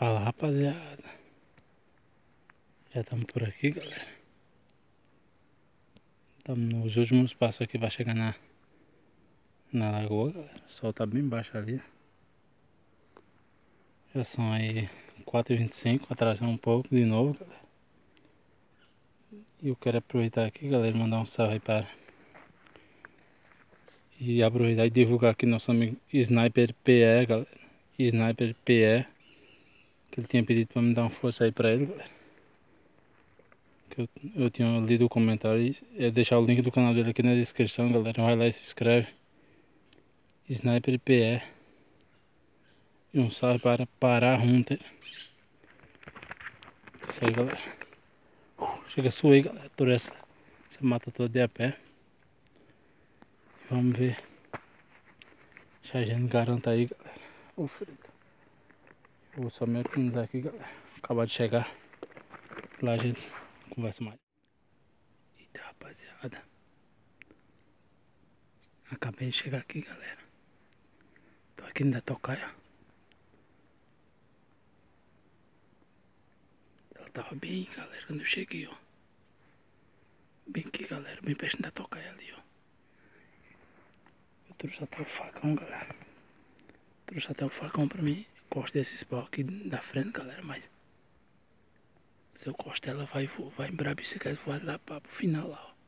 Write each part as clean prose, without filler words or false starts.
Fala, rapaziada. Já estamos por aqui, galera. Estamos nos últimos passos aqui para chegar na lagoa, galera. O sol tá bem baixo ali. Já são aí 4h25, atrasar um pouco de novo, galera. E eu quero aproveitar aqui, galera, mandar um salve aí para... E aproveitar e divulgar aqui nosso amigo Sniper PE, galera. Sniper PE. Que ele tinha pedido para me dar uma força aí para ele, galera. Que eu tinha lido o comentário e ia deixar o link do canal dele aqui na descrição, galera. Vai lá e se inscreve. Sniper PE. E um salve para Pará Hunter. Isso aí, galera. Chega a suar aí, galera, por essa mata toda de a pé. Vamos ver se a gente garanta aí, galera. Ô, frito. Vou só me organizar aqui, galera. Acabar de chegar. Lá a gente conversa mais. Eita, rapaziada. Acabei de chegar aqui, galera. Tô aqui na tocaia. Ela tava bem, galera, quando eu cheguei, ó. Bem aqui, galera, bem perto da tocaia ali, ó. Eu trouxe até o facão, galera. Trouxe até o facão pra mim. Gosto desses pau aqui da frente, galera, mas... Se eu costar, ela vai embrabiçar, que vai lá pro final lá, ó.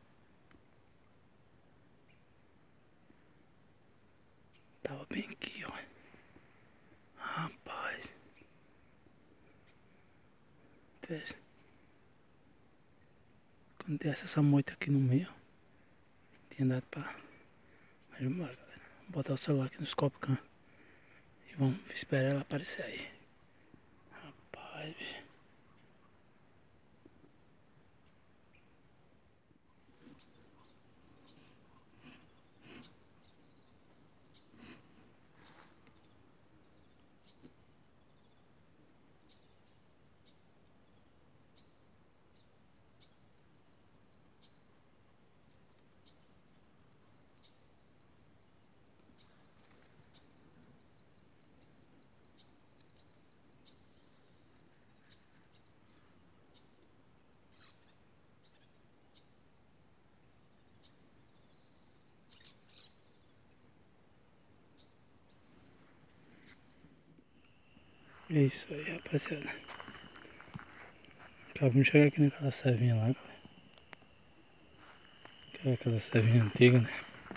Tava bem aqui, ó. Rapaz. Veja. Quando tem essa moita aqui no meio, tinha dado pra... Mas vamos lá, galera. Vou botar o celular aqui no Scopcam. E vamos esperar ela aparecer aí. Rapaz. É isso aí, rapaziada. Acabamos de chegar aqui naquela servinha lá, galera. Que é aquela servinha antiga, né?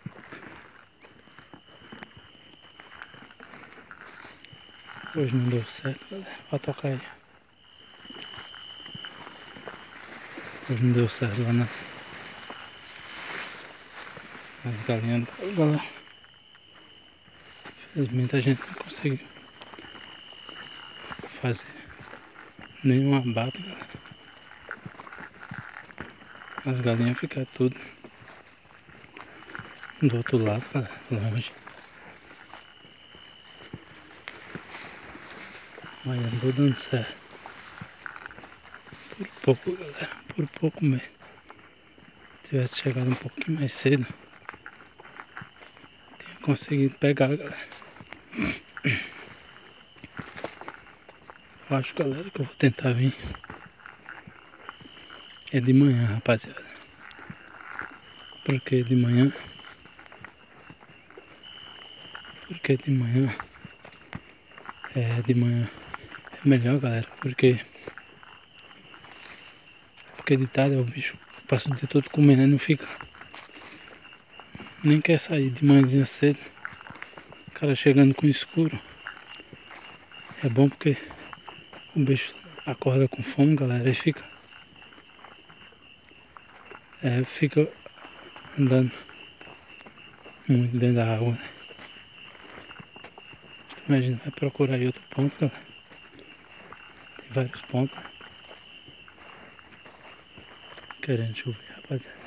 Hoje não deu certo, galera, pra tocar aí. Hoje não deu certo lá nas galinhas, galera. Infelizmente a gente não conseguiu fazer nenhum abate, galera. As galinhas ficaram tudo do outro lado, galera, longe. Mas andou dando certo. Por pouco, galera, por pouco mesmo. Se tivesse chegado um pouquinho mais cedo, tinha conseguido pegar, galera. Eu acho, galera, que eu vou tentar vir. É de manhã, rapaziada. Porque de manhã é melhor, galera. Porque de tarde o bicho passa o dia todo comendo e não fica. Nem quer sair de manhãzinha cedo. O cara chegando com escuro. É bom porque o bicho acorda com fome, galera, e fica andando muito dentro da água, né? Imagina, vai procurar aí outro ponto, galera. Tem vários pontos querendo chover, rapaziada.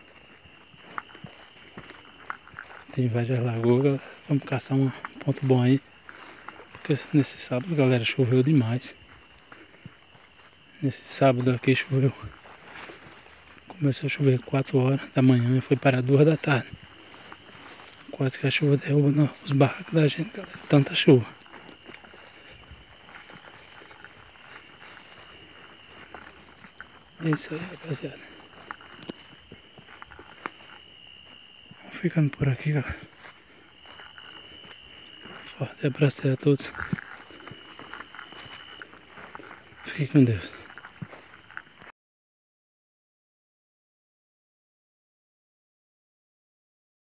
Tem várias lagoas, galera. Vamos caçar um ponto bom aí. Porque nesse sábado, galera, choveu demais. Nesse sábado aqui choveu. Começou a chover 4 horas da manhã e foi para 2 da tarde. Quase que a chuva derruba os barracos da gente, galera. Tanta chuva. É isso aí, rapaziada. Ficando por aqui, galera. Forte abraço a todos. Fique com Deus.